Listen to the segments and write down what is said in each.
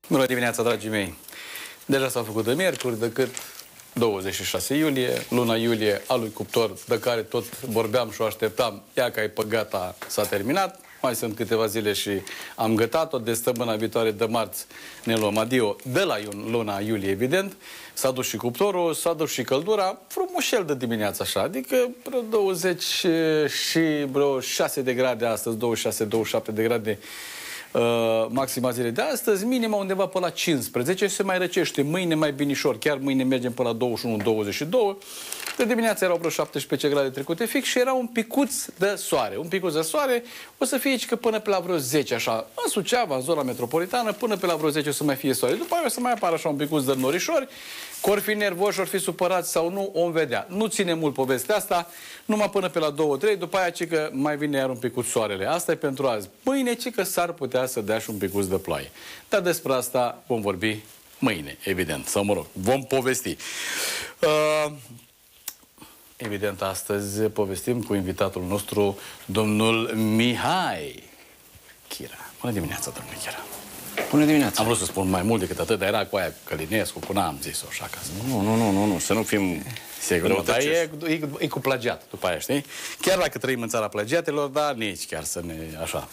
Bună dimineața, dragii mei! Deja s-a făcut de miercuri, decât 26 iulie, luna iulie a lui Cuptor, de care tot vorbeam și o așteptam. Ia că ai pe gata, s-a terminat. Mai sunt câteva zile și am gătat-o. De săptămâna viitoare, de marți, ne luăm adio de la luna iulie, evident. S-a dus și cuptorul, s-a dus și căldura, frumușel de dimineață așa, adică vreo 20 și vreo 6 de grade astăzi, 26-27 de grade maxima zilei de astăzi, minima undeva pe la 15, se mai răcește mâine mai binișor, chiar mâine mergem pe la 21-22. De dimineața erau vreo 17 grade trecute fix și era un picuț de soare. Un picuț de soare o să fie aici că până pe la vreo 10 așa, în Suceava, în zona metropolitană, până pe la vreo 10 o să mai fie soare. După aia o să mai apară așa un picuț de norișori, că ori fi nervoși, ori fi supărați sau nu, o vedea. Nu ține mult povestea asta, numai până pe la 2-3, după aia ci că mai vine iar un picuț soarele. Asta e pentru azi. Mâine ci că s-ar putea să dea și un picuț de ploaie. Dar despre asta vom vorbi mâine, evident. Sau mă rog, vom povesti. Evident, astăzi povestim cu invitatul nostru, domnul Mihai Chira. Bună dimineața, domnule Chira. Bună dimineața. Am vrut să spun mai mult decât atât, dar era cu aia Călinescu, cu n-am zis-o așa acasă. Nu, să nu fim... Sigur, dar e cu plagiat, după aia, știi? Chiar dacă trăim în țara plagiatelor, dar nici chiar să ne... așa.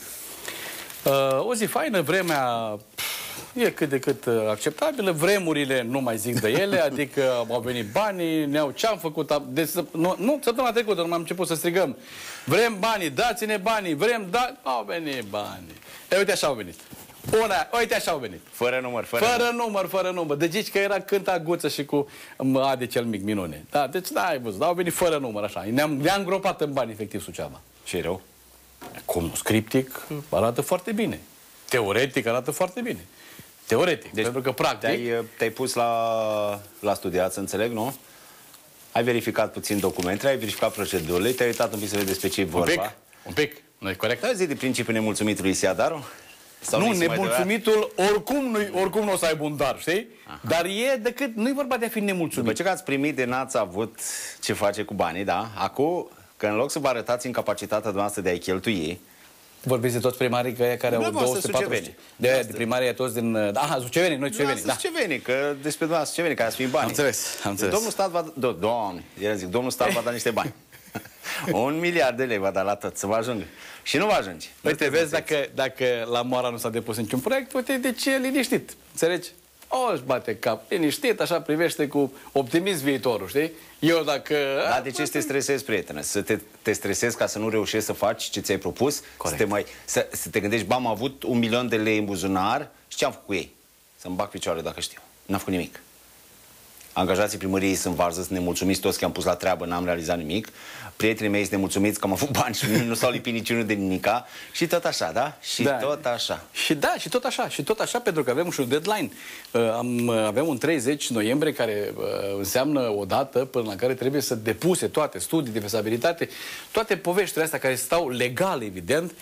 O zi faină, vremea e cât de cât acceptabilă, vremurile nu mai zic de ele, adică au venit banii, ce-am făcut, nu, săptămâna trecută nu am început să strigăm, vrem banii, dați-ne banii, vrem, au venit banii. E, uite așa au venit. Uite așa au venit. Fără număr, fără număr. Deci că era Cânta Guță și cu Ade cel mic, minune. Da, deci da, ai văzut, au venit fără număr așa. Ne-am îngropat în bani, efectiv, Suceava. Ce e rău? Cum scriptic arată foarte bine. Teoretic arată foarte bine. Teoretic, deci, pentru că practic... Te-ai pus la studiat, să înțeleg, nu? Ai verificat puțin documentele, ai verificat procedurile, te-ai uitat un pic să vezi despre ce e vorba. Un pic. Nu e corect? Ai zi de principiul nemulțumitului Isiadaru? Nu, nemulțumitul oricum nu o să aibă un dar, știi? Aha. Dar e decât, nu e vorba de a fi nemulțumit. După ce ați primit de n-ați avut ce face cu banii, da? Acum, că în loc să vă arătați incapacitatea noastră de a-i cheltui... Vorbiți de toți primarii care au 240. De primarii toți din... Aha, sucevenii, noi sucevenii. Da, sucevenii, că despre dumneavoastră sucevenii, care ați fi bani. Am înțeles. Domnul stat va... Domnul stat va da niște bani. 1 miliard de lei va da la tot, să vă ajungă. Și nu vă ajunge. Uite, vezi, dacă la Moara nu s-a depus niciun proiect, uite de ce e liniștit. Înțelegi? Își bate cap, liniștit, așa privește cu optimism viitorul, știi? Eu dacă... Dar de ce să te stresezi, prietene? Să te stresezi ca să nu reușești să faci ce ți-ai propus? Să te gândești, am avut 1 milion de lei în buzunar și ce am făcut cu ei? Să-mi bag picioare dacă știu. N-am făcut nimic. Angajații primăriei sunt varză, sunt nemulțumiți toți că am pus la treabă, n-am realizat nimic. Prietenii mei sunt nemulțumiți că am avut bani și nu s-au lipit niciunul de nimica. Și tot așa, da? Tot așa. Și tot așa, pentru că avem și un deadline. Avem un 30 noiembrie care înseamnă o dată până la care trebuie să depuse toate studii de fezabilitate, toate poveștile astea care stau legal, evident,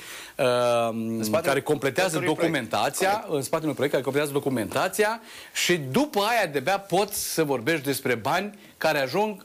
care completează documentația, în spatele unui proiect care completează documentația și după aia de-abia poți să vorbești despre bani care ajung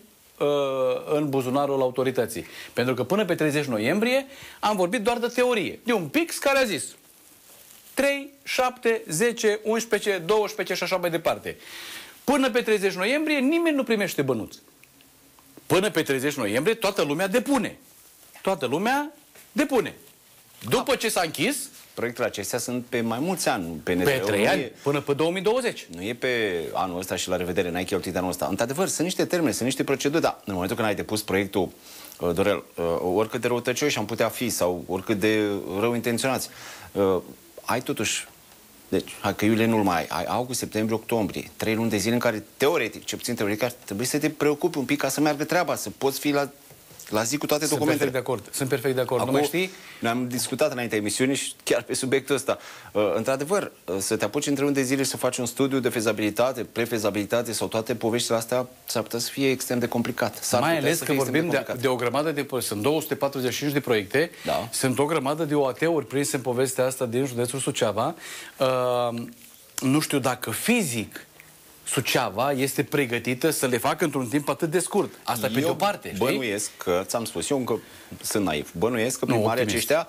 în buzunarul autorității. Pentru că până pe 30 noiembrie am vorbit doar de teorie. De un pix care a zis 3, 7, 10, 11, 12 și așa mai departe. Până pe 30 noiembrie nimeni nu primește bănuți. Până pe 30 noiembrie toată lumea depune. Toată lumea depune. După ce s-a închis... Proiectele acestea sunt pe mai mulți ani. Pe 3 ani, până pe 2020. Nu e pe anul ăsta și la revedere, n-ai cheltuit anul ăsta. Într-adevăr, sunt niște termene, sunt niște proceduri, dar în momentul când ai depus proiectul, Dorel, oricât de răutăcioși am putea fi sau oricât de rău intenționați, ai totuși, deci, hai că iulie nu-l mai ai august, septembrie, octombrie, 3 luni de zile în care, teoretic, ce puțin teoretic, ar trebui să te preocupi un pic ca să meargă treaba, să poți fi la zi cu toate documentele. Sunt perfect de acord. Acum, nu mai știi? Ne-am discutat înaintea emisiunii și chiar pe subiectul ăsta. Într-adevăr, să te apuci între 1 de zile și să faci un studiu de fezabilitate, prefezabilitate sau toate poveștile astea, s-ar putea să fie extrem de complicat. Mai ales că vorbim de o grămadă de... Sunt 245 de proiecte, da. Sunt o grămadă de OAT-uri prinse în povestea asta din județul Suceava. Nu știu dacă fizic Suceava este pregătită să le facă într-un timp atât de scurt. Asta pe de-o parte, bănuiesc că, ți-am spus, eu încă sunt naiv, bănuiesc că primarii aceștia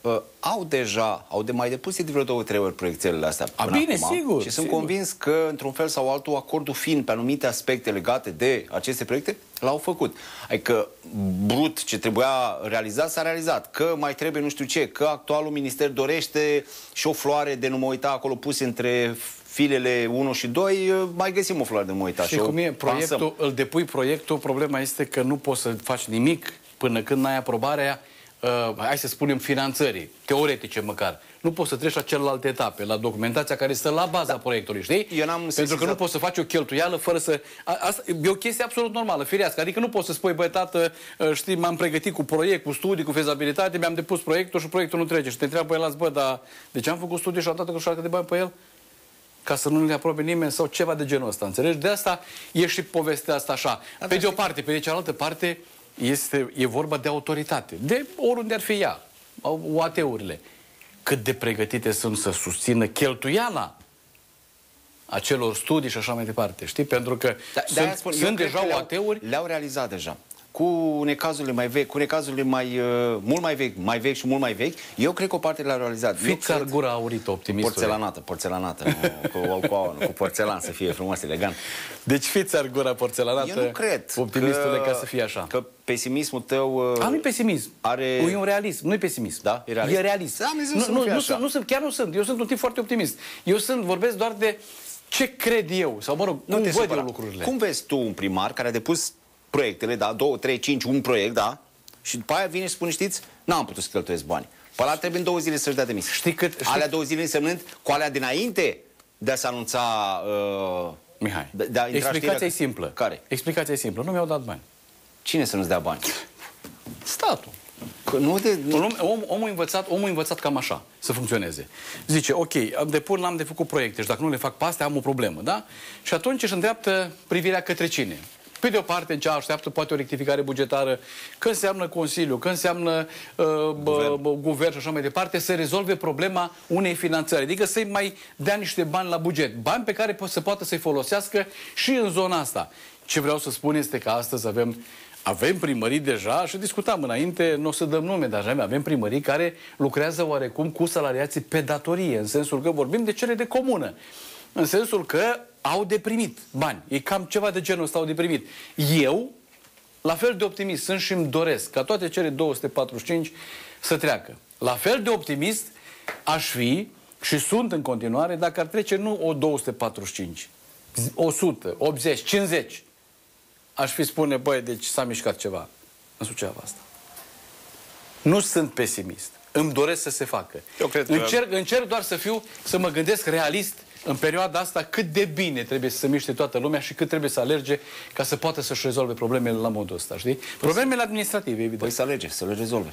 au de mai depus de vreo 2-3 ori proiecțiile astea. Bine, acum, sigur. Și sunt convins că, într-un fel sau altul, acordul fiind pe anumite aspecte legate de aceste proiecte, l-au făcut. Adică brut ce trebuia realizat, s-a realizat. Că mai trebuie nu știu ce, că actualul minister dorește și o floare de nu mă uita acolo puse între filele 1 și 2, mai găsim o floare de nu mă uita. Și cum e proiectul, îl depui proiectul, problema este că nu poți să faci nimic până când n-ai aprobarea, hai să spunem, finanțării, teoretice măcar. Nu poți să treci la celelalte etape, la documentația care stă la baza proiectului, știi? Pentru că nu poți să faci o cheltuială fără să... Asta e o chestie absolut normală, firească. Adică nu poți să spui, băi, tată, știi, m-am pregătit cu proiect, cu studii, cu fezabilitate, mi-am depus proiectul și proiectul nu trece. Și te întreabă el, bă, dar de ce am făcut studii și am dat că de bani pe el? Ca să nu le aprobe nimeni sau ceva de genul ăsta, înțelegi? De asta e și povestea asta așa. Pe de o parte, pe de cealaltă parte, e vorba de autoritate. De oriunde ar fi ea, UAT-urile. Cât de pregătite sunt să susțină cheltuiala acelor studii și așa mai departe. Știi? Pentru că sunt deja UAT-uri... Le-au realizat deja. Cu necazurile mai vechi, cu necazurile mult mai vechi și mult mai vechi, eu cred că o parte le-au realizat. Fiți ar gura aurită, optimistule. Porțelanată, cu porțelan să fie frumos, elegant. Deci fiți ar gura porțelanată, eu nu cred optimistule, ca să fie așa. Că pesimismul tău... Nu-i pesimism. E un realism, nu-i pesimism. Da? E realist? E realist. Chiar nu sunt. Eu sunt un tip foarte optimist. Vorbesc doar de ce cred eu, sau mă rog, cum văd eu lucrurile. Cum vezi tu un primar care a depus proiectele, da, 2, 3, 5, un proiect, da, și după aia vine și spune, știți, n-am putut să cheltuiesc bani. Pe ăla trebuie în 2 zile să-și dea demisia. Știi cât? Alea 2 zile însemnând cu alea dinainte de a se anunța... Mihai, explicația e simplă. Care? Explicația e simplă. Nu mi-au dat bani. Cine să nu-ți dea bani? Statul. Omul a învățat cam așa, să funcționeze. Zice, ok, am de făcut proiecte și dacă nu le fac pe astea, am o problemă, da? Și atunci își îndreaptă privirea către cine? Pe de o parte, în ce așteaptă poate o rectificare bugetară, că înseamnă Consiliu, că înseamnă guvern și așa mai departe, să rezolve problema unei finanțări. Adică să-i mai dea niște bani la buget. Bani pe care să poată să-i folosească și în zona asta. Ce vreau să spun este că astăzi avem primării deja, și discutam înainte, nu o să dăm nume, dar avem primării care lucrează oarecum cu salariații pe datorie, în sensul că vorbim de cele de comună. În sensul că au de primit bani. E cam ceva de genul ăsta, au de primit. Eu, la fel de optimist sunt și îmi doresc ca toate cele 245 să treacă. La fel de optimist aș fi și sunt în continuare dacă ar trece nu o 245, 100, 80, 50. Aș fi spune, băi, deci s-a mișcat ceva în Suceava asta. Nu sunt pesimist. Îmi doresc să se facă. Eu cred că... Încerc doar să mă gândesc realist în perioada asta cât de bine trebuie să se miște toată lumea și cât trebuie să alerge ca să poată să-și rezolve problemele la modul ăsta, știi? Problemele administrative, evident. Păi să le rezolve.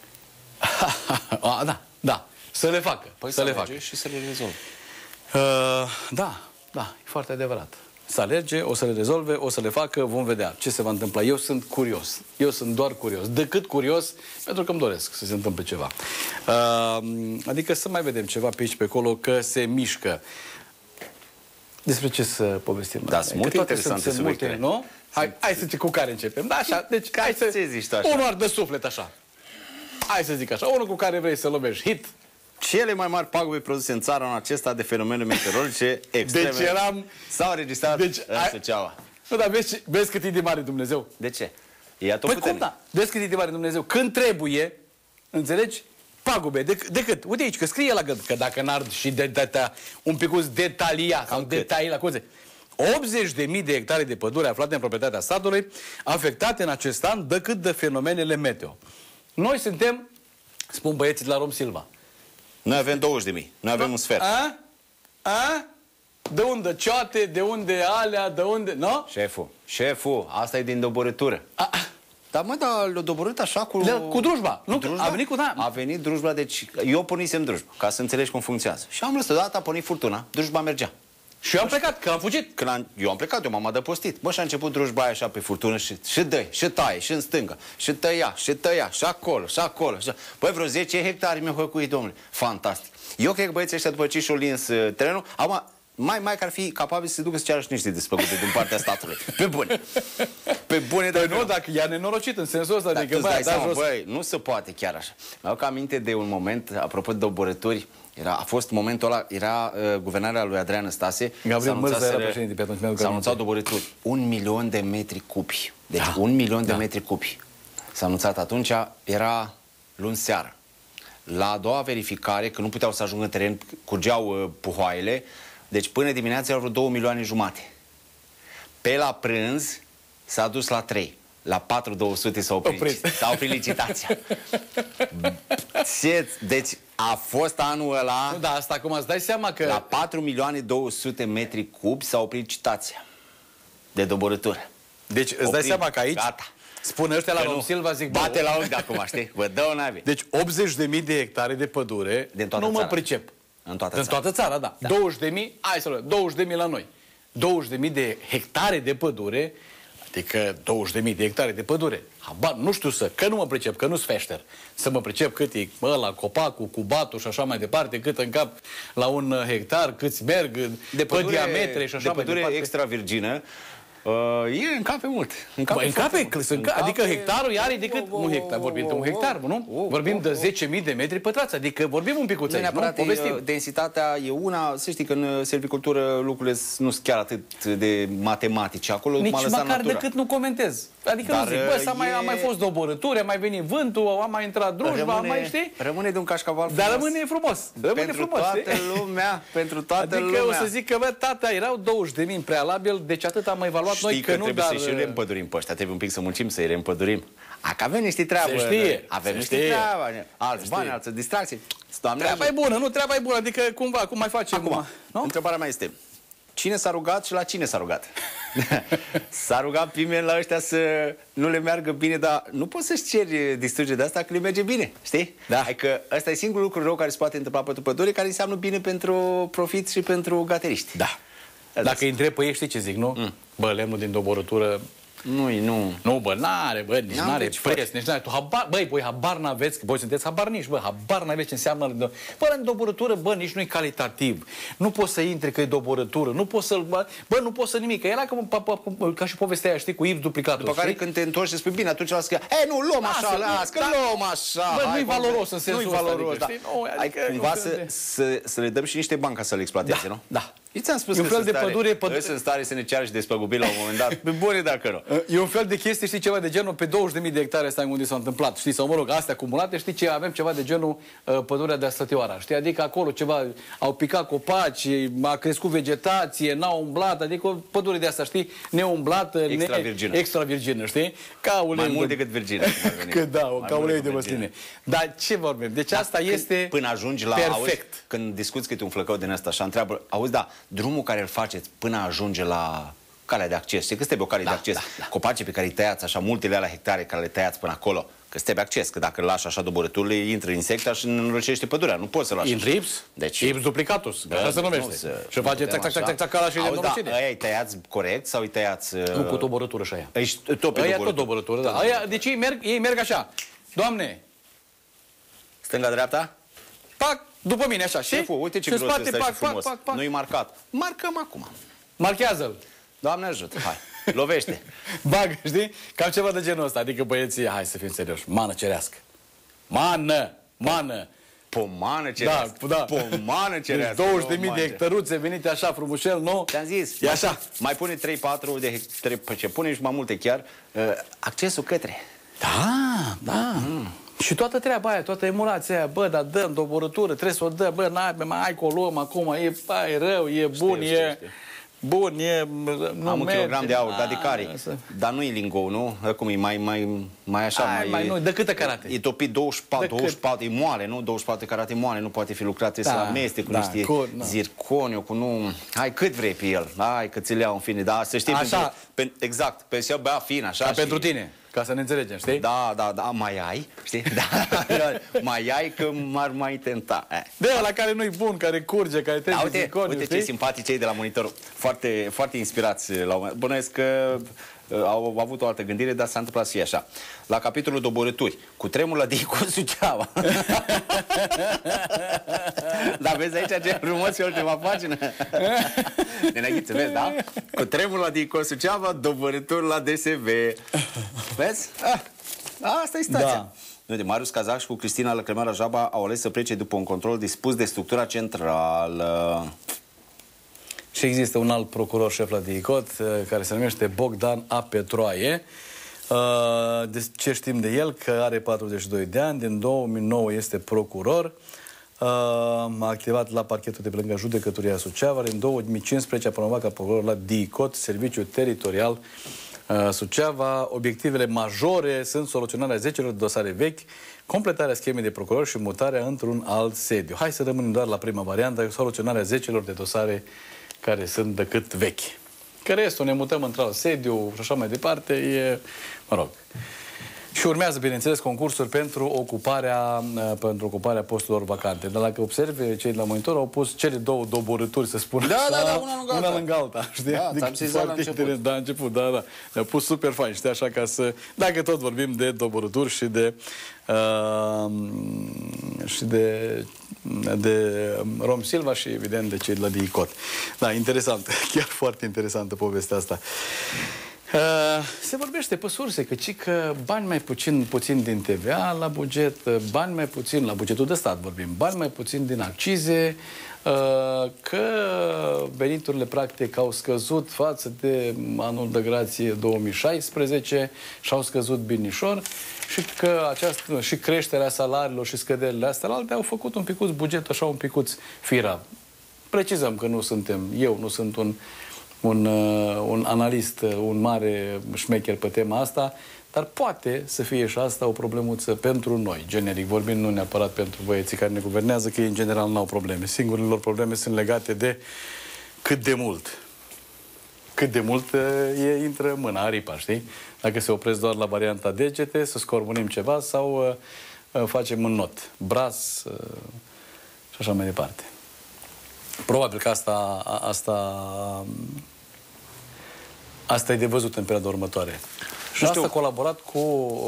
Da, să le facă. Păi să le facă și să le rezolve. Da, e foarte adevărat. Să alerge, o să le rezolve, o să le facă, vom vedea ce se va întâmpla. Eu sunt curios. Eu sunt doar curios. Decât curios, pentru că îmi doresc să se întâmple ceva. Adică să mai vedem ceva pe aici, pe acolo, că se mișcă. Despre ce să povestim? Da, sunt multe interesante subiecte, nu? Hai să zic cu care începem. Da, așa. Deci, hai să zici tu așa? Unul ar de suflet, așa. Hai să zic așa. Unul cu care vrei să lovești hit. Cele mai mari pagube produse în țara în acesta de fenomene meteorologice extreme s-au înregistrat în Suceava. Nu, dar vezi cât e de mare Dumnezeu? De ce? E tot puternic. Cum da? Vezi cât e de mare Dumnezeu? Când trebuie, înțelegi? Pagube. Decât. Uite aici, că scrie la gând, că dacă n-ar și un picuț detaliat sau detalii la coze. 80.000 de hectare de pădure aflate în proprietatea statului, afectate în acest an de fenomenele meteo. Noi suntem, spun băieții de la Rom Silva, noi avem 20.000. Noi avem un sfert. De unde cioate, de unde alea, de unde... Nu? Șeful, asta e din doborâtură. Dar mă, l-a doborât așa cu... Cu drujba. Nu, drujba? A venit cu... A venit drujba, deci eu pornisem drujba, ca să înțelegi cum funcționează. Și am lăsat, odată a pornit furtuna, drujba mergea. Și eu am plecat, că am fugit. Eu am plecat, eu m-am adăpostit. Bă, și a început drujba aia așa pe furtună și dă, și taie, și în stânga, și tăia, și acolo, și acolo. Băi, vreo 10 hectare mi-au hăcuit, domnule. Fantastic. Eu cred că băieții ăștia, după ce și-au lins terenul, acum mai că ar fi capabil să se ducă să ceară și niște despăgubiri din partea statului. Pe bune. Pe bune, dar nu, dacă i-a nenorocit în sensul ăsta, da, adică, băi, nu se poate chiar așa. Mi-au aminte de un moment, apropo de doborături, a fost momentul ăla, era guvernarea lui Adrian Năstase. Gabriel Mărza era președinte pe atunci. S-au anunțat doborături. 1.000.000 de metri cubi. Deci 1.000.000 de metri cubi. S-a anunțat atunci, era luni seară. La a doua verificare, că nu puteau să ajungă în teren, curgeau puhoaiele, deci până dimineața erau vreo 2,5 milioane. Pe la prânz s-a dus la 3. La 4.200 s-a oprit licitația. Deci a fost anul ăla... Nu, da, asta acum îți dai seama că... La 4.200.000 metri cubi s-a oprit licitația de doborătură. Deci îți dai seama că aici... Gata. Spune ăștia la Rom Silva, zic... Bate la ochi de acum, știi? Vă dă un avi. Deci 80.000 de hectare de pădure, nu mă pricep. În toată țara. În toată țara, da. 20.000, hai să luăm, 20.000 la noi. 20.000 de hectare de pădure, adică 20.000 de hectare de pădure. Habar, nu știu că nu mă pricep, că nu-s feșter. Să mă pricep cât e la copacul, cu batul și așa mai departe, cât în cap la un hectar, câți merg, pe diametre și așa mai departe. De pădure extra virgină, încape mult. Adică hectarul are decât un hectar. Vorbim de un hectar, nu? Vorbim de 10.000 de metri pătrați. Adică vorbim un pic cu țări, nu? Povestim. Densitatea e una, să știi că în silvicultură lucrurile nu sunt chiar atât de matematice. Acolo nici m-a lăsat măcar natura. decât nu comentez. Adică nu zic, bă, a mai fost doborături, a mai venit vântul, a mai intrat drujba, mai știi? Rămâne de un cașcaval frumos. Dar rămâne frumos. Pentru toată lumea, pentru toată lumea. Adică o să zic că, bă, tata, erau 20.000 în prealabil, deci atât am mai evaluat noi că nu, trebuie să-i reîmpădurim pe ăștia, trebuie un pic să muncim să-i reîmpădurim. Că avem niște treabă. Se știe. Avem niște treabă. Alți bani, altă distracție. Treaba e bună, nu? Treaba e bună, adică cumva, cum mai facem? Acum, întrebarea mea este, cine s-a rugat și la cine s-a rugat? S-a rugat primul la ăștia să nu le meargă bine, dar nu poți să-și ceri distrugere de asta că le merge bine, știi? Da. Adică ăsta e singurul lucru rău care se poate întâmpla pe pădure, care înseamnă bine pentru profit și pentru gateriști. Da. Dacă îi întreb pe ei, știi ce zic, nu? Bă, lemnul din doborătură... Nu, bă, nici n-are preț, nici n-are. Băi, voi habar n-aveți, voi sunteți habarnici, bă, habar n-aveți ce înseamnă... Bă, în doborătură, bă, nici nu-i calitativ. Nu poți să intri că e doborătură, nu poți să-l... Bă, nu poți să nimic, că era ca și povestea aia, știi, cu ips duplicatul. După care când te întorci și spui, bine, atunci la scrie, nu, luăm așa, că luăm așa. Bă, nu-i valoros în sensul ăsta, știi? Cumva să le dăm și niște bani ca să le exploateze, nu? Da. Ți-am spus că sunt în stare să ne ceară și despăgubiri la un moment dat. Pe bune dacă nu. E un fel de chestie, știi, ceva de genul, pe 20.000 de hectare astea unde s-a întâmplat, știi, sau mă rog, astea acumulate, știi ce, avem ceva de genul pădurea de Astătioara, știi, adică acolo ceva, au picat copaci, a crescut vegetație, n-au umblat, adică o pădure de asta, știi, neumblată, extra virgină, știi? Ca ulei mai mult decât virgină. Ca ulei de măsline. Dar ce vorbim? Deci asta este până ajungi la perfect. Când discuți câte un flăcău din ăsta și întreabă, auzi, da, drumul care îl faceți până ajunge la calea de acces, știi că trebuie o cale de acces, copacii pe care îi tăiați, așa multele alea hectare care le tăiați până acolo, că trebuie acces, că dacă îl lași așa doborăturile, intră insecta și înrăcește pădurea, nu poți să lași. Intră ips? Deci ips duplicatus, așa se numește. Și face tac ca la și de norocire. Aia îi tăiați corect sau îi tăiați... Nu, cu doborătură și aia. Aia tot doborătură, da. Deci ei merg așa. Doamne! Stânga-dreapta? Pac! După mine, așa, și? Uite ce gros ăsta și frumos. Nu-i marcat. Marcăm acum. Marchează-l. Doamne ajută, hai, lovește. Bagă, știi? Cam ceva de genul ăsta. Adică băieții, hai să fim serioși, mană cerească. Mană! Pomană cerească. Da. Pomană cerească. Deci 20.000 de hectăruțe venite așa frumușel, nu? Te-am zis. E așa. Mai pune 3-4 de hectare, ce pune și mai multe chiar, accesul către. Da. Și toată treaba aia, toată emulația aia, bă, dar dăm doborătură, trebuie să o dăm, bă, hai că o luăm acum, e rău, e bun, bun, am un kilogram de aur, dar de care? Dar nu e lingou, nu? Cum e mai așa, mai nu, de câte carate? E topit 24, e moale, nu? 24 carate moale, nu poate fi lucrat, trebuie să amestec cu niște zirconiu, cu nu... Hai, cât vrei pe el, hai că ți le iau în fine, dar să știi, exact, pe să bea fin, așa. Ca pentru tine. Ca să ne înțelegem, știi? Da, mai ai, știi? Mai ai că m-ar mai tenta. De ăla care nu-i bun, care curge, care trebuie uite ce simpatici cei de la Monitor, foarte, foarte inspirați la un moment. Bănuiesc că au avut o altă gândire, dar s-a întâmplat să fie așa. La capitolul doborâturi, cu tremur la Dico Suceava. Da, vezi aici ce frumos e ultima pagină? Neneghiță, vezi, da? Cu tremur la Dico Suceava, doborâturi la DSV. Vezi? Asta e situația. Da. Marius Cazac și cu Cristina Lăcrămeara Jaba au ales să plece după un control dispus de structura centrală. Și există un alt procuror șef la DICOT, care se numește Bogdan A. Petroaie. De ce știm de el? Că are 42 de ani, din 2009 este procuror, a activat la parchetul de pe lângă Judecătoria Suceava, în 2015 a promovat ca procuror la DICOT, Serviciul Teritorial Suceava. Obiectivele majore sunt soluționarea 10 de dosare vechi, completarea schemei de procuror și mutarea într-un alt sediu. Hai să rămânem doar la prima variantă, soluționarea 10 de dosare care sunt decât vechi. Că restul ne mutăm într-alt sediu și așa mai departe, e, mă rog. Și urmează, bineînțeles, concursuri pentru ocuparea posturilor vacante. Dar dacă observi, cei de la monitor au pus cele două doborâturi, să spun așa, una lângă alta. Știi? Da, adică ți-am zis la început. Da, început, da. Le-a pus super fain, știi, așa ca să... Dacă tot vorbim de doborâturi și de Rom Silva și, evident, de cei de la DICOT. Da, interesant. Chiar foarte interesantă povestea asta. Se vorbește pe surse că bani mai puțin din TVA la buget, bani mai puțin la bugetul de stat, vorbim, bani mai puțin din accize, că veniturile practic au scăzut față de anul de grație 2016 și au scăzut binișor și că și creșterea salariilor și scăderile astea alte au făcut un picuț buget așa un picuț firav. Precizăm că nu sunt un analist, un mare șmecher pe tema asta, dar poate să fie și asta o problemuță pentru noi, generic vorbind, nu neapărat pentru băieții care ne guvernează, că ei în general nu au probleme. Singurele lor probleme sunt legate de cât de mult intră mâna, aripa, știi? Dacă se opresc doar la varianta degete, să scormonim ceva sau facem un not, braț și așa mai departe. Probabil că asta e de văzut în perioada următoare. Și asta a colaborat cu...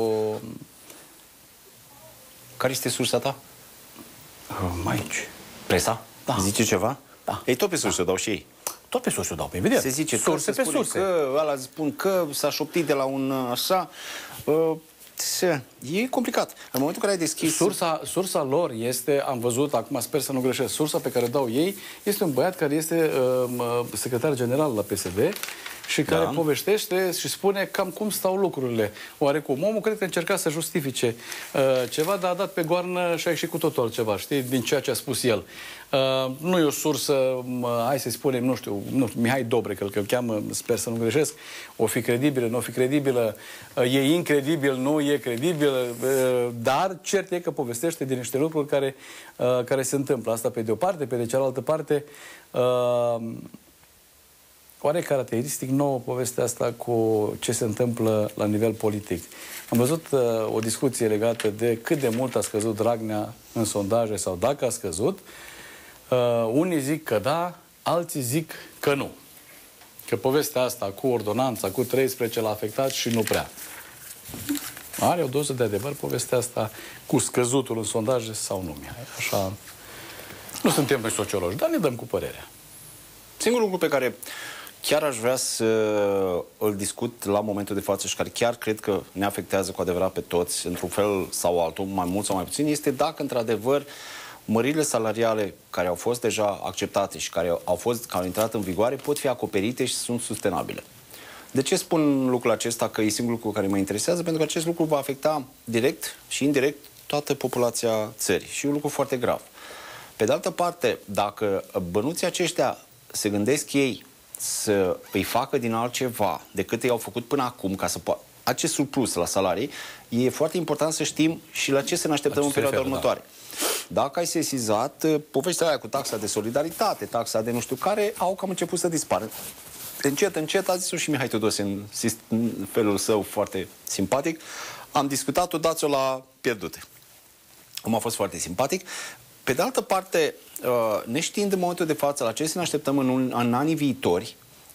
Care este sursa ta? Aici. Presa? Da. Zice ceva? Da. Ei tot pe surse dau și ei. Tot pe surse dau, pe evident. Se zice surse pe surse. Că ăla spun că s-a șoptit de la un așa... E complicat. În momentul în care ai deschis... Sursa lor este, am văzut, acum sper să nu greșesc, sursa pe care o dau ei este un băiat care este secretar general la PSD și care povestește și spune cam cum stau lucrurile. Oarecum. Omul cred că încerca să justifice ceva, dar a dat pe goarnă și a ieșit cu totul altceva, știi, din ceea ce a spus el. Nu e o sursă, hai să spunem, nu știu, Mihai Dobre, că îl cheamă, sper să nu greșesc, o fi credibilă, nu o fi credibilă, e incredibil, nu e credibil, dar cert e că povestește din niște lucruri care se întâmplă. Asta pe de o parte, pe de cealaltă parte, oare caracteristic nouă povestea asta cu ce se întâmplă la nivel politic. Am văzut o discuție legată de cât de mult a scăzut Dragnea în sondaje sau dacă a scăzut. Unii zic că da, alții zic că nu. Că povestea asta cu ordonanța, cu 13 l-a afectat și nu prea. Are o doză de adevăr povestea asta cu scăzutul în sondaje sau nu, Mihai? Așa, nu suntem noi sociologi, dar ne dăm cu părerea. Singurul lucru pe care chiar aș vrea să îl discut la momentul de față și care chiar cred că ne afectează cu adevărat pe toți, într-un fel sau altul, mai mult sau mai puțin, este dacă, într-adevăr, măririle salariale care au fost deja acceptate și care au intrat în vigoare pot fi acoperite și sunt sustenabile. De ce spun lucrul acesta că e singurul lucru care mă interesează? Pentru că acest lucru va afecta direct și indirect toată populația țării și e un lucru foarte grav. Pe de altă parte, dacă bănuții aceștia se gândesc ei să îi facă din altceva decât ei au făcut până acum, ca să poată acest surplus la salarii, e foarte important să știm și la ce să ne așteptăm în perioada următoare. Da. Dacă ai sesizat, povestea aia cu taxa de solidaritate, taxa de nu știu care, au cam început să dispară. Încet, încet, a zis-o și Mihai Tudose în felul său foarte simpatic. Am discutat-o, dați-o la pierdute. Cum a fost foarte simpatic. Pe de altă parte, neștiind în momentul de față la ce să ne așteptăm în anii viitori,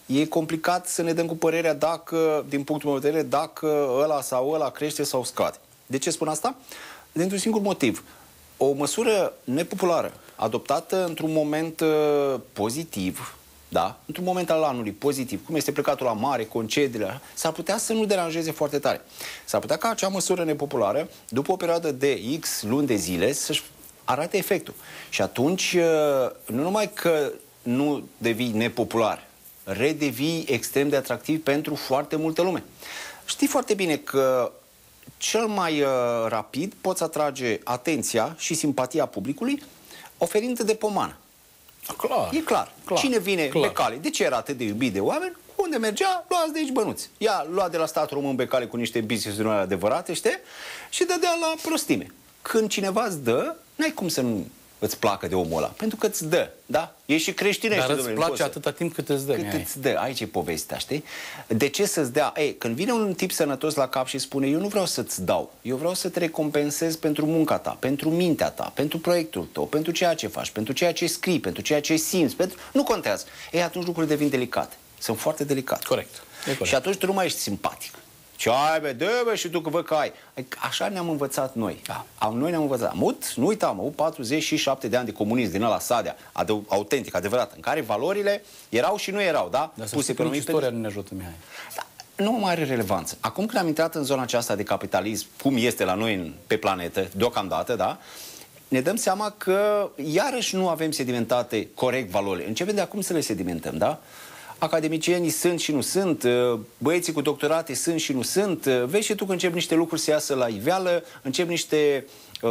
E complicat să ne dăm cu părerea dacă, din punctul meu de vedere, dacă ăla sau ăla crește sau scade. De ce spun asta? Dintr-un singur motiv. O măsură nepopulară, adoptată într-un moment pozitiv, da? Într-un moment al anului pozitiv, cum este plecatul la mare, concediile, s-ar putea să nu deranjeze foarte tare. S-ar putea ca acea măsură nepopulară, după o perioadă de X luni de zile, să-și arate efectul. Și atunci, nu numai că nu devii nepopular, redevii extrem de atractiv pentru foarte multă lume. Știi foarte bine că cel mai rapid poți atrage atenția și simpatia publicului oferind de pomană. Clar. E clar. Cine vine pe cale? De ce era atât de iubit de oameni? Unde mergea, luați de aici bănuți. Ea lua de la statul român pe cale cu niște business-uri adevărate, știi? Și dădea la prostime. Când cineva îți dă, n-ai cum să nu îți placă de omul ăla. Pentru că îți dă, da? E și creștinește. Dar îți place atâta timp cât îți dă. Cât îți dă. Aici e povestea, știi? De ce să-ți dea? Ei, când vine un tip sănătos la cap și spune, eu nu vreau să-ți dau, eu vreau să te recompensez pentru munca ta, pentru mintea ta, pentru proiectul tău, pentru ceea ce faci, pentru ceea ce scrii, pentru ceea ce simți, pentru... nu contează. Ei, atunci lucrurile devin delicate. Sunt foarte delicate. Corect. Și atunci tu nu mai ești simpatic. Ce ai, bă, dă, bă, și tu că văd că ai. Așa ne-am învățat noi. Da. Noi ne-am învățat. Nu uitam, am avut 47 de ani de comunism din ăla Sadea, autentic, adevărat, în care valorile erau și nu erau, da? Dar puse pe istoria nu ne ajută, Mihai. Da, nu mai are relevanță. Acum când am intrat în zona aceasta de capitalism, cum este la noi pe planetă, deocamdată, da? Ne dăm seama că iarăși nu avem sedimentate corect valorile. Începem de acum să le sedimentăm, da? Academicienii sunt și nu sunt, băieții cu doctorate sunt și nu sunt. Vezi și tu că încep niște lucruri să iasă la iveală, încep niște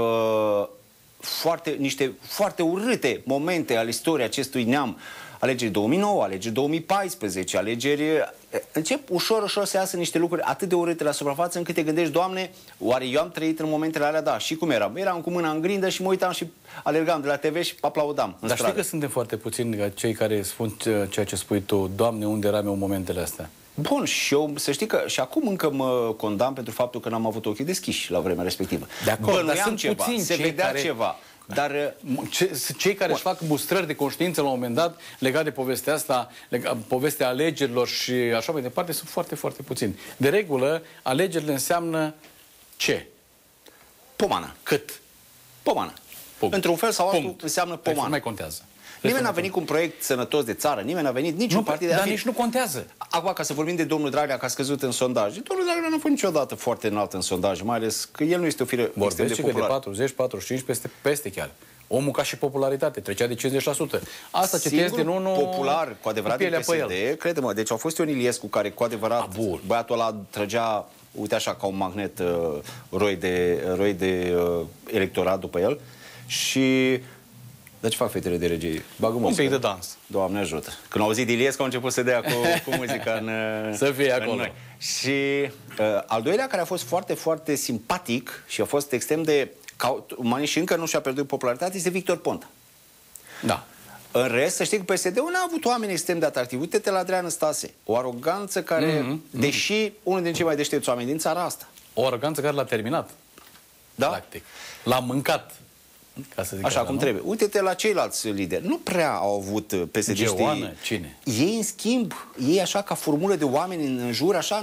foarte urâte momente ale istoriei acestui neam. Alegeri 2009, alegeri 2014, alegeri... Încep ușor să iasă niște lucruri atât de urâte la suprafață încât te gândești, Doamne, oare eu am trăit în momentele alea? Da, și cum eram? Eram cu mâna în grindă și mă uitam și alergam de la TV și aplaudam în Dar stradă. știi că suntem foarte puțini cei care spun ceea ce spui tu, Doamne, unde eram eu în momentele astea? Bun, și eu, să știi că și acum încă mă condamn pentru faptul că n-am avut ochii deschiși la vremea respectivă. De acord, dar sunt ceva, puțini se vedea ceva. Dar cei care își fac mustrări de conștiință la un moment dat legat de povestea asta, povestea alegerilor și așa mai departe, sunt foarte, foarte puțini. De regulă, alegerile înseamnă ce? Pomană. Cât? Pomană. Într-un fel sau altul înseamnă pomană. Nu mai contează. Nimeni n-a venit cu un proiect sănătos de țară, nimeni n-a venit, niciun partid. Dar nici nu contează. Acum, ca să vorbim de domnul Dragnea, că a scăzut în sondaj. Domnul Dragnea n-a fost niciodată foarte înalt în sondaj, mai ales că el nu este o fire extrem de popular. De 40, 45, peste chiar. Omul ca și popularitate, trecea de 50%. Asta citesc din unul popular, cu adevărat, din PSD, crede-mă, deci a fost Ion Iliescu care, cu adevărat, băiatul ăla trăgea, uite așa, ca un magnet, roi de electorat după el. Și... Dar ce fac fetele de regie? Bagă un pic de dans. Doamne ajută. Când au auzit Iliescu, au început să dea cu muzica în... Să fie acolo. Și al doilea, care a fost foarte, foarte simpatic și a fost extrem de... și încă nu și-a pierdut popularitate, este Victor Ponta. Da. În rest, să știi că PSD-ul n-a avut oameni extrem de atractivi. Uite-te la Adrian Năstase. O aroganță care, deși unul din cei mai deștepți oameni din țara asta. O aroganță care l-a terminat. Da? Practic. L-a mâncat. Ca să zic așa cum trebuie. Uite-te la ceilalți lideri. Nu prea au avut PSD-știi. Geoană, cine? Ei, în schimb, ei așa ca formulă de oameni în jur, așa,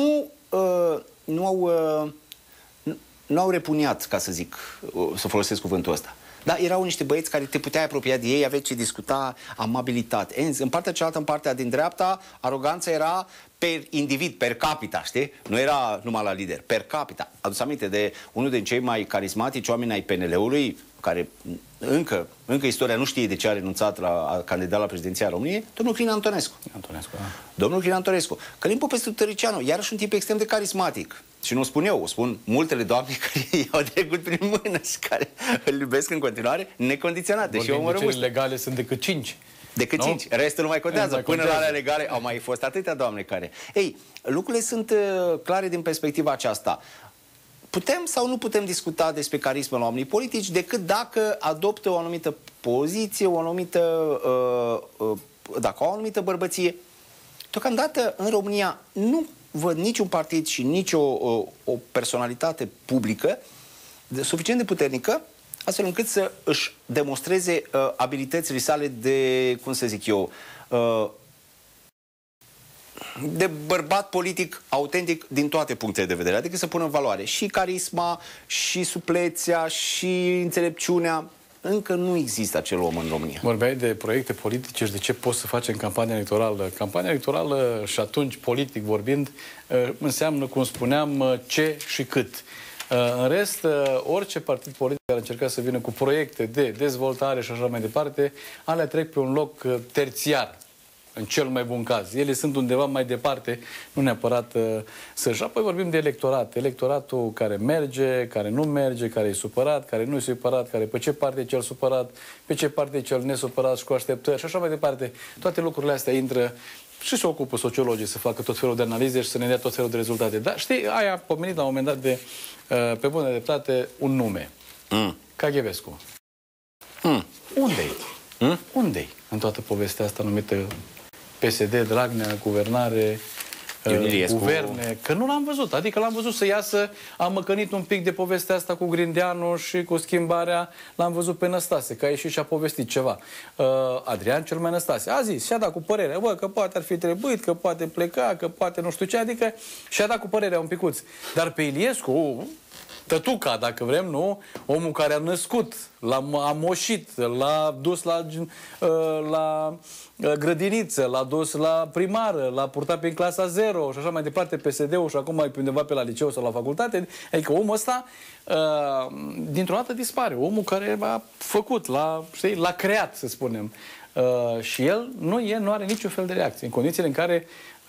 nu au repuniat, ca să zic, să folosesc cuvântul ăsta. Dar erau niște băieți care te puteai apropia de ei, aveai ce discuta, amabilitate. În partea cealaltă, în partea din dreapta, aroganța era per individ, per capita, știi? Nu era numai la lider, per capita. Adu-ți aminte de unul din cei mai carismatici oameni ai PNL-ului, care încă istoria nu știe de ce a renunțat a candidat la președinția României, domnul Crin Antonescu. Domnul Crin Antonescu. Călim Popescu Tăricianu, iarăși un tip extrem de carismatic. Și nu spun eu, o spun multele doamne care i-au trecut prin mână și care îl iubesc în continuare necondiționat. Deși vorbim de legale sunt decât 5. Decât 5. Restul nu mai contează. Până la alea legale au mai fost atâtea doamne care... Ei, lucrurile sunt clare din perspectiva aceasta. Putem sau nu putem discuta despre carisma la oamenii politici decât dacă adoptă o anumită poziție, o anumită bărbăție. Deocamdată, în România, nu văd niciun partid și nici o personalitate publică suficient de puternică astfel încât să își demonstreze abilitățile sale de, cum să zic eu, de bărbat politic autentic din toate punctele de vedere. Adică să pună în valoare și carisma, și suplețea, și înțelepciunea. Încă nu există acel om în România. Vorbeai de proiecte politice și de ce poți să faci în campania electorală. Campania electorală și atunci, politic vorbind, înseamnă, cum spuneam, ce și cât. În rest, orice partid politic care încerca să vină cu proiecte de dezvoltare și așa mai departe, alea trec pe un loc terțiar, în cel mai bun caz. Ele sunt undeva mai departe, nu neapărat să-și. Apoi vorbim de electorat. Electoratul care merge, care nu merge, care e supărat, care nu e supărat, care pe ce parte e cel supărat, pe ce parte e cel nesupărat și cu așteptări și așa mai departe. Toate lucrurile astea intră și se ocupă sociologii să facă tot felul de analize și să ne dea tot felul de rezultate. Dar știi, aia a pomenit la un moment dat de, pe bună dreptate, un nume. Caghevescu. Unde-i? Unde-i în toată povestea asta numită PSD, Dragnea, guvernare, guverne? Că nu l-am văzut. Adică l-am văzut să iasă, am măcănit un pic de povestea asta cu Grindeanu și cu schimbarea, l-am văzut pe Năstase, că a ieșit și a povestit ceva. Adrian cel mai Năstase a zis, și-a dat cu părerea, bă, că poate ar fi trebuit, că poate pleca, că poate nu știu ce, adică și-a dat cu părerea un picuț. Dar pe Iliescu, tătuca, dacă vrem, nu? Omul care a născut, l-a moșit, l-a dus la grădiniță, l-a dus la primară, l-a purtat pe clasa 0 și așa mai departe, PSD-ul și acum e pe undeva pe la liceu sau la facultate. Adică omul ăsta dintr-o dată dispare. Omul care a făcut, l-a creat, să spunem. Și el nu are niciun fel de reacție. În condițiile în care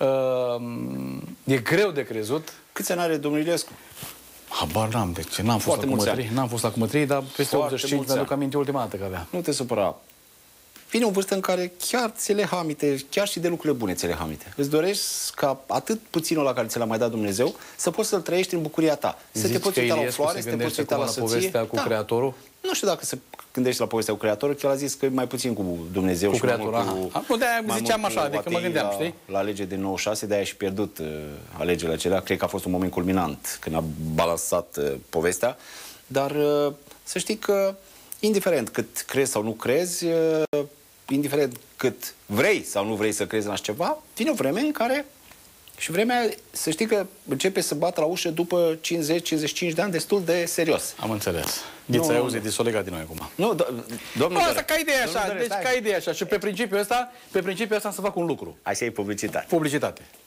e greu de crezut. Câți ani are domnul Iliescu? Habar n-am, deci n-am fost la cumătrii, dar peste 85 mi-aduc aminte ultima dată că avea. Nu te supăra. Vine o vârstă în care chiar ți le hamite, chiar și de lucrurile bune ți le hamite. Îți dorești ca atât puținul la care ți l-a mai dat Dumnezeu să poți să-l trăiești în bucuria ta. Să te poți uita la o floare, să te poți uita la povestea cu Creatorul? Nu știu dacă se gândește la povestea cu Creatorul, că el a zis că e mai puțin cu Dumnezeu cu și Creatorul. Nu, de-aia ziceam așa, adică mă gândeam, știi? La legea de 96, de-aia și pierdut alegerile acelea. Cred că a fost un moment culminant când a balansat povestea. Dar să știi că, indiferent cât crezi sau nu crezi, indiferent cât vrei sau nu vrei să crezi în așa ceva, vine o vreme în care, și vremea, să știi că începe să bată la ușă după 50-55 de ani destul de serios. Am înțeles. Ghiță, ai auzit, s-o legat din noi acum. Nu, domnul asta ca idee așa, deci ca idee așa. Și pe principiul ăsta am să fac un lucru. Hai să iei publicitate. Publicitate.